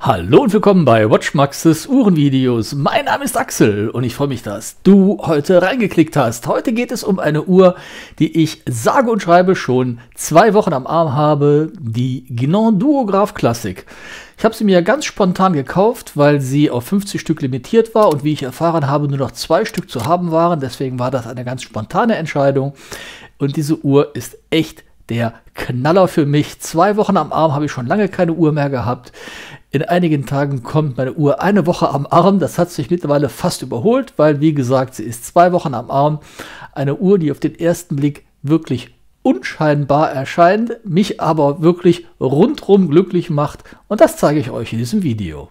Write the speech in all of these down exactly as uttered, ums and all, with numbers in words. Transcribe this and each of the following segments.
Hallo und willkommen bei WatchMaxes Uhrenvideos. Mein Name ist Axel und ich freue mich, dass du heute reingeklickt hast. Heute geht es um eine Uhr, die ich sage und schreibe schon zwei Wochen am Arm habe, die Guinan Duograph Classic. Ich habe sie mir ganz spontan gekauft, weil sie auf fünfzig Stück limitiert war und wie ich erfahren habe, nur noch zwei Stück zu haben waren. Deswegen war das eine ganz spontane Entscheidung und diese Uhr ist echt der Knaller für mich. Zwei Wochen am Arm habe ich schon lange keine Uhr mehr gehabt. In einigen Tagen kommt meine Uhr eine Woche am Arm. Das hat sich mittlerweile fast überholt, weil, wie gesagt, sie ist zwei Wochen am Arm. Eine Uhr, die auf den ersten Blick wirklich unscheinbar erscheint, mich aber wirklich rundrum glücklich macht. Und das zeige ich euch in diesem Video.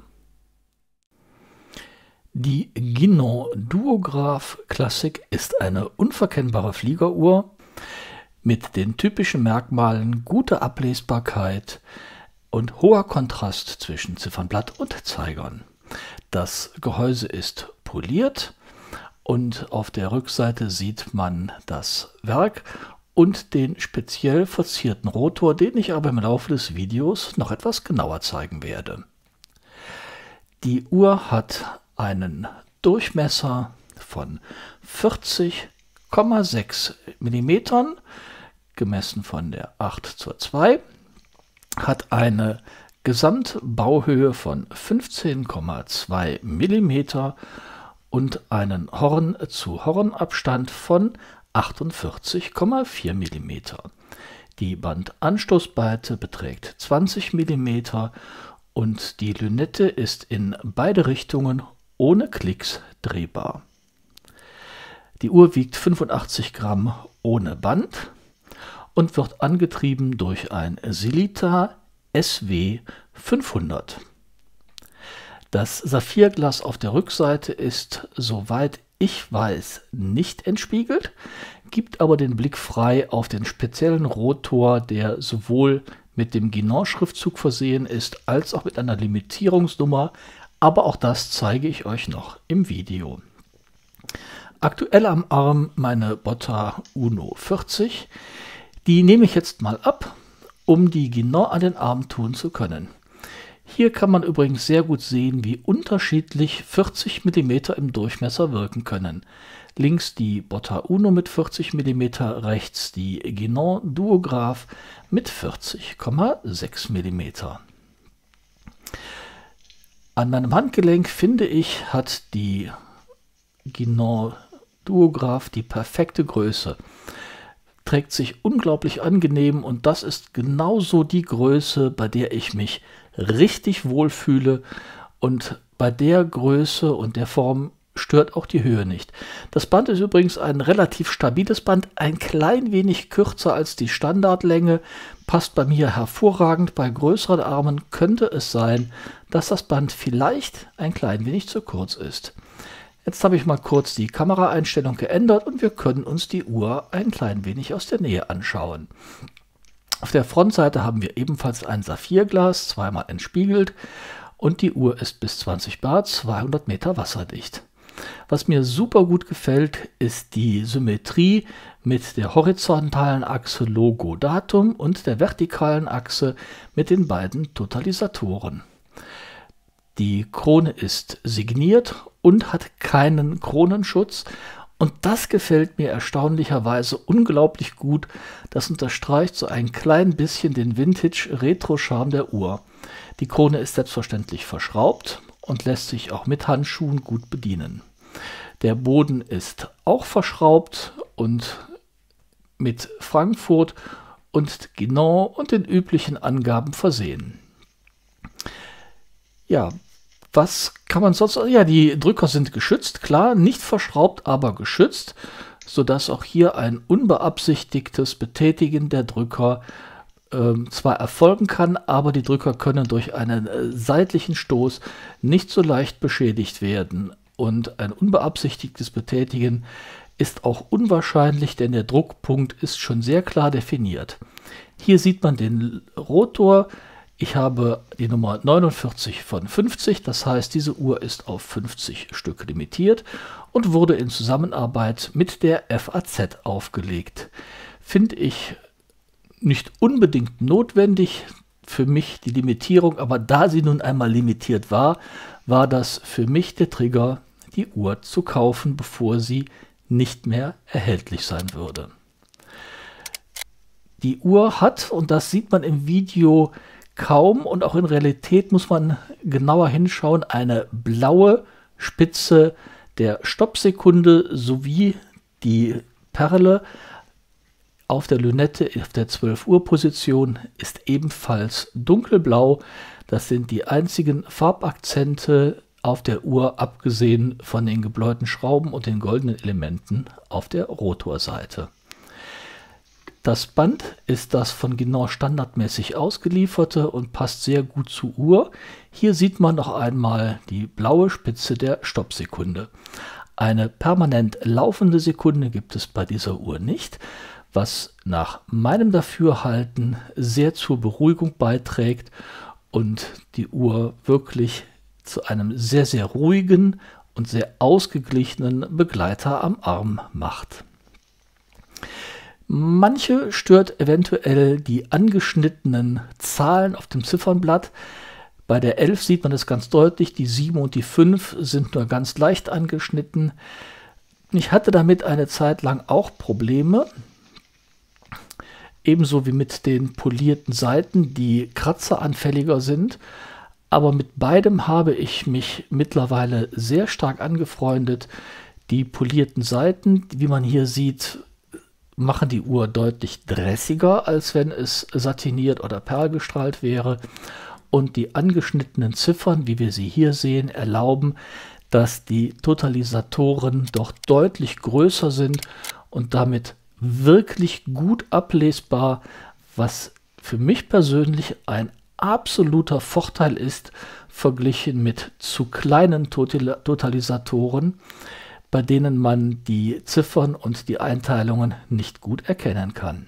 Die Guinan Duograph Classic ist eine unverkennbare Fliegeruhr mit den typischen Merkmalen gute Ablesbarkeit und hoher Kontrast zwischen Ziffernblatt und Zeigern. Das Gehäuse ist poliert und auf der Rückseite sieht man das Werk und den speziell verzierten Rotor, den ich aber im Laufe des Videos noch etwas genauer zeigen werde. Die Uhr hat einen Durchmesser von vierzig Komma sechs Millimeter, gemessen von der acht zur zwei, hat eine Gesamtbauhöhe von fünfzehn Komma zwei Millimeter und einen Horn-zu-Horn-Abstand von achtundvierzig Komma vier Millimeter. Die Bandanstoßbreite beträgt zwanzig Millimeter und die Lünette ist in beide Richtungen ohne Klicks drehbar. Die Uhr wiegt fünfundachtzig Gramm ohne Band und wird angetrieben durch ein Sellita S W fünfhundert. Das Saphirglas auf der Rückseite ist, soweit ich weiß, nicht entspiegelt, gibt aber den Blick frei auf den speziellen Rotor, der sowohl mit dem Guinan-Schriftzug versehen ist, als auch mit einer Limitierungsnummer, aber auch das zeige ich euch noch im Video. Aktuell am Arm meine Botta Uno vierzig. Die nehme ich jetzt mal ab, um die Guinan an den Arm tun zu können. Hier kann man übrigens sehr gut sehen, wie unterschiedlich vierzig Millimeter im Durchmesser wirken können. Links die Botta Uno mit vierzig Millimeter, rechts die Guinan Duograph mit vierzig Komma sechs Millimeter. An meinem Handgelenk, finde ich, hat die Guinan Duograph die perfekte Größe. Trägt sich unglaublich angenehm und das ist genauso die Größe, bei der ich mich richtig wohlfühle, und bei der Größe und der Form stört auch die Höhe nicht. Das Band ist übrigens ein relativ stabiles Band, ein klein wenig kürzer als die Standardlänge, passt bei mir hervorragend. Bei größeren Armen könnte es sein, dass das Band vielleicht ein klein wenig zu kurz ist. Jetzt habe ich mal kurz die Kameraeinstellung geändert und wir können uns die Uhr ein klein wenig aus der Nähe anschauen. Auf der Frontseite haben wir ebenfalls ein Saphirglas, zweimal entspiegelt, und die Uhr ist bis zwanzig Bar, zweihundert Meter wasserdicht. Was mir super gut gefällt, ist die Symmetrie mit der horizontalen Achse Logo Datum und der vertikalen Achse mit den beiden Totalisatoren. Die Krone ist signiert und hat keinen Kronenschutz und das gefällt mir erstaunlicherweise unglaublich gut. Das unterstreicht so ein klein bisschen den Vintage-Retro-Charme der Uhr. Die Krone ist selbstverständlich verschraubt und lässt sich auch mit Handschuhen gut bedienen. Der Boden ist auch verschraubt und mit Frankfurt und Guinan und den üblichen Angaben versehen. Ja, was kann man sonst? Ja, die Drücker sind geschützt, klar, nicht verschraubt, aber geschützt, sodass auch hier ein unbeabsichtigtes Betätigen der Drücker äh, zwar erfolgen kann, aber die Drücker können durch einen äh, seitlichen Stoß nicht so leicht beschädigt werden. Und ein unbeabsichtigtes Betätigen ist auch unwahrscheinlich, denn der Druckpunkt ist schon sehr klar definiert. Hier sieht man den Rotor. Ich habe die Nummer neunundvierzig von fünfzig, das heißt, diese Uhr ist auf fünfzig Stück limitiert und wurde in Zusammenarbeit mit der F A Z aufgelegt. Finde ich nicht unbedingt notwendig, für mich die Limitierung, aber da sie nun einmal limitiert war, war das für mich der Trigger, die Uhr zu kaufen, bevor sie nicht mehr erhältlich sein würde. Die Uhr hat, und das sieht man im Video kaum und auch in Realität muss man genauer hinschauen, eine blaue Spitze der Stoppsekunde sowie die Perle auf der Lünette auf der zwölf Uhr Position ist ebenfalls dunkelblau. Das sind die einzigen Farbakzente auf der Uhr, abgesehen von den gebläuten Schrauben und den goldenen Elementen auf der Rotorseite. Das Band ist das von Guinan standardmäßig ausgelieferte und passt sehr gut zur Uhr. Hier sieht man noch einmal die blaue Spitze der Stoppsekunde. Eine permanent laufende Sekunde gibt es bei dieser Uhr nicht, was nach meinem Dafürhalten sehr zur Beruhigung beiträgt und die Uhr wirklich zu einem sehr, sehr ruhigen und sehr ausgeglichenen Begleiter am Arm macht. Manche stört eventuell die angeschnittenen Zahlen auf dem Ziffernblatt. Bei der elf sieht man es ganz deutlich, die sieben und die fünf sind nur ganz leicht angeschnitten. Ich hatte damit eine Zeit lang auch Probleme, ebenso wie mit den polierten Seiten, die kratzeranfälliger sind. Aber mit beidem habe ich mich mittlerweile sehr stark angefreundet. Die polierten Seiten, wie man hier sieht, machen die Uhr deutlich dressiger, als wenn es satiniert oder perlgestrahlt wäre. Und die angeschnittenen Ziffern, wie wir sie hier sehen, erlauben, dass die Totalisatoren doch deutlich größer sind und damit wirklich gut ablesbar, was für mich persönlich ein absoluter Vorteil ist, verglichen mit zu kleinen Total- Totalisatoren, bei denen man die Ziffern und die Einteilungen nicht gut erkennen kann.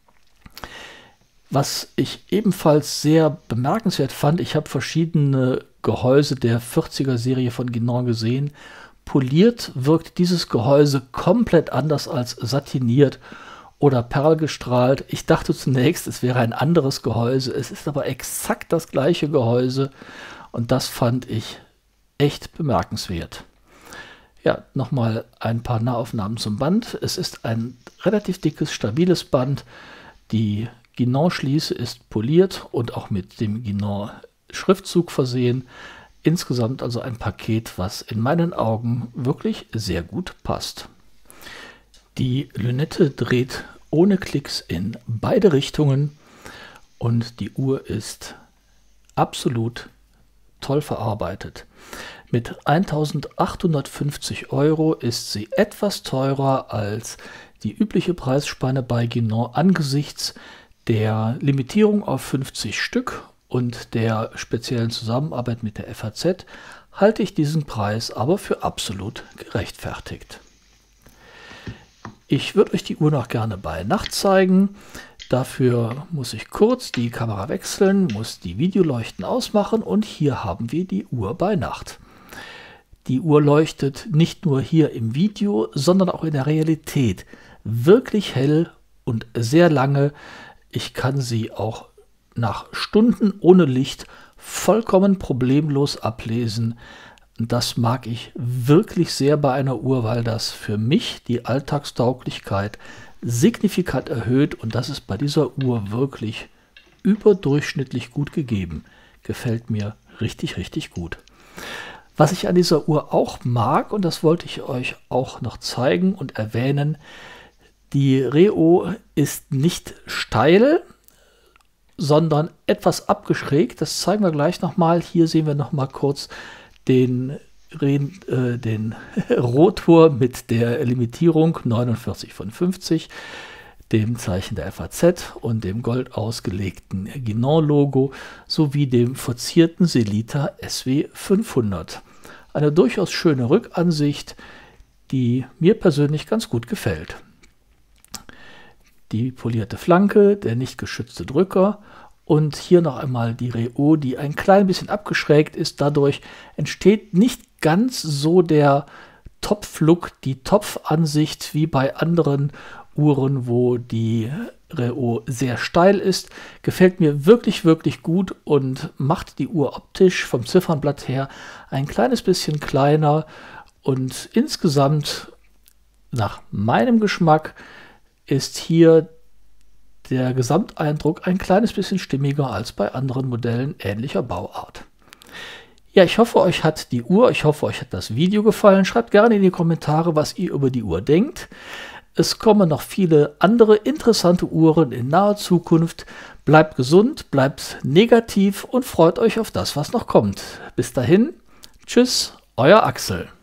Was ich ebenfalls sehr bemerkenswert fand, ich habe verschiedene Gehäuse der vierziger Serie von Guinan gesehen. Poliert wirkt dieses Gehäuse komplett anders als satiniert oder perlgestrahlt. Ich dachte zunächst, es wäre ein anderes Gehäuse. Es ist aber exakt das gleiche Gehäuse und das fand ich echt bemerkenswert. Ja, nochmal ein paar Nahaufnahmen zum Band. Es ist ein relativ dickes, stabiles Band. Die Guinan-Schließe ist poliert und auch mit dem Guinan-Schriftzug versehen. Insgesamt also ein Paket, was in meinen Augen wirklich sehr gut passt. Die Lünette dreht ohne Klicks in beide Richtungen und die Uhr ist absolut toll verarbeitet. Mit eintausendachthundertfünfzig Euro ist sie etwas teurer als die übliche Preisspanne bei Guinan angesichts der Limitierung auf fünfzig Stück und der speziellen Zusammenarbeit mit der F A Z halte ich diesen Preis aber für absolut gerechtfertigt. Ich würde euch die Uhr noch gerne bei Nacht zeigen. Dafür muss ich kurz die Kamera wechseln, muss die Videoleuchten ausmachen und hier haben wir die Uhr bei Nacht. Die Uhr leuchtet nicht nur hier im Video, sondern auch in der Realität wirklich hell und sehr lange. Ich kann sie auch nach Stunden ohne Licht vollkommen problemlos ablesen. Das mag ich wirklich sehr bei einer Uhr, weil das für mich die Alltagstauglichkeit signifikant erhöht und das ist bei dieser Uhr wirklich überdurchschnittlich gut gegeben. Gefällt mir richtig, richtig gut. Was ich an dieser Uhr auch mag, und das wollte ich euch auch noch zeigen und erwähnen, die Reo ist nicht steil, sondern etwas abgeschrägt. Das zeigen wir gleich nochmal. Hier sehen wir nochmal kurz den, äh, den Rotor mit der Limitierung neunundvierzig von fünfzig, dem Zeichen der F A Z und dem gold ausgelegten Guinan-Logo sowie dem verzierten Sellita S W fünfhundert. Eine durchaus schöne Rückansicht, die mir persönlich ganz gut gefällt. Die polierte Flanke, der nicht geschützte Drücker und hier noch einmal die Reo, die ein klein bisschen abgeschrägt ist. Dadurch entsteht nicht ganz so der Topflook, die Topfansicht wie bei anderen Uhren, wo die Reo sehr steil ist. Gefällt mir wirklich, wirklich gut und macht die Uhr optisch vom Ziffernblatt her ein kleines bisschen kleiner und insgesamt nach meinem Geschmack ist hier der Gesamteindruck ein kleines bisschen stimmiger als bei anderen Modellen ähnlicher Bauart. Ja, ich hoffe, euch hat die Uhr, ich hoffe, euch hat das Video gefallen. Schreibt gerne in die Kommentare, was ihr über die Uhr denkt. Es kommen noch viele andere interessante Uhren in naher Zukunft. Bleibt gesund, bleibt negativ und freut euch auf das, was noch kommt. Bis dahin, tschüss, euer Axel.